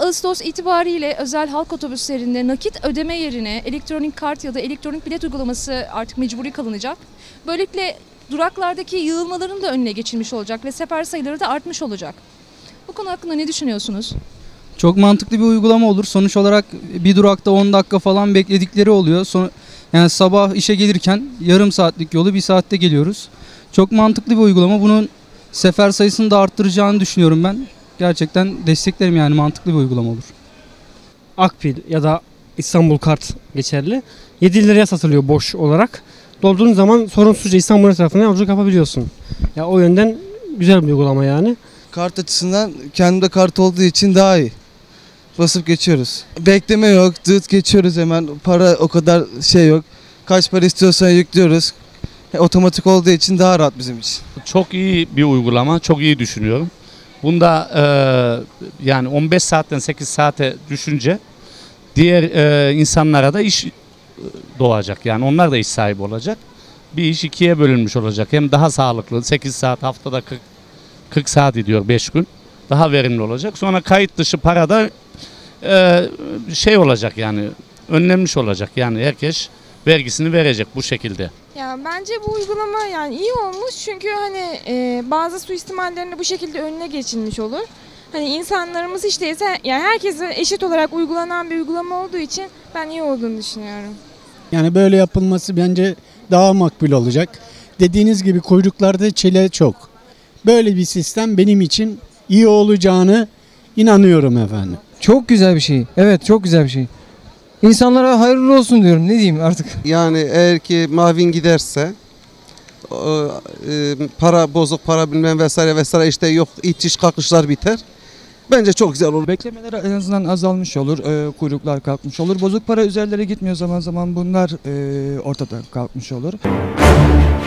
Ağustos itibariyle özel halk otobüslerinde nakit ödeme yerine elektronik kart ya da elektronik bilet uygulaması artık mecburi kalınacak. Böylelikle duraklardaki yığılmaların da önüne geçilmiş olacak ve sefer sayıları da artmış olacak. Bu konu hakkında ne düşünüyorsunuz? Çok mantıklı bir uygulama olur. Sonuç olarak bir durakta 10 dakika falan bekledikleri oluyor. Yani sabah işe gelirken yarım saatlik yolu 1 saatte geliyoruz. Çok mantıklı bir uygulama. Bunun sefer sayısını da arttıracağını düşünüyorum ben. Gerçekten desteklerim, yani mantıklı bir uygulama olur. Akbil ya da İstanbul Kart geçerli. 7 liraya satılıyor boş olarak. Dolduğun zaman sorunsuzca İstanbul etrafına yolculuk yapabiliyorsun. Ya o yönden güzel bir uygulama yani. Kart açısından kendimde kart olduğu için daha iyi. Basıp geçiyoruz. Bekleme yok, dıt geçiyoruz hemen. Para o kadar şey yok. Kaç para istiyorsan yüklüyoruz. Otomatik olduğu için daha rahat bizim için. Çok iyi bir uygulama, çok iyi düşünüyorum. Bunda yani 15 saatten 8 saate düşünce diğer insanlara da iş doğacak. Yani onlar da iş sahibi olacak. Bir iş 2'ye bölünmüş olacak. Hem daha sağlıklı, 8 saat haftada 40 saat ediyor 5 gün. Daha verimli olacak. Sonra kayıt dışı parada şey olacak, yani önlenmiş olacak. Yani herkes vergisini verecek bu şekilde. Ya bence bu uygulama yani iyi olmuş çünkü hani bazı suistimallerini bu şekilde önüne geçilmiş olur. Hani insanlarımız hiç değilse yani herkese eşit olarak uygulanan bir uygulama olduğu için ben iyi olduğunu düşünüyorum. Yani böyle yapılması bence daha makbul olacak. Dediğiniz gibi kuyruklarda çile çok. Böyle bir sistem benim için iyi olacağını inanıyorum efendim. Çok güzel bir şey. Evet, çok güzel bir şey. İnsanlara hayırlı olsun diyorum. Ne diyeyim artık? Yani eğer ki Mavin giderse para bozuk, para bilmem vesaire vesaire işte yok, itiş kalkışlar biter. Bence çok güzel olur. Beklemeler en azından azalmış olur. Kuyruklar kalkmış olur. Bozuk para üzerlere gitmiyor, zaman zaman bunlar ortadan kalkmış olur.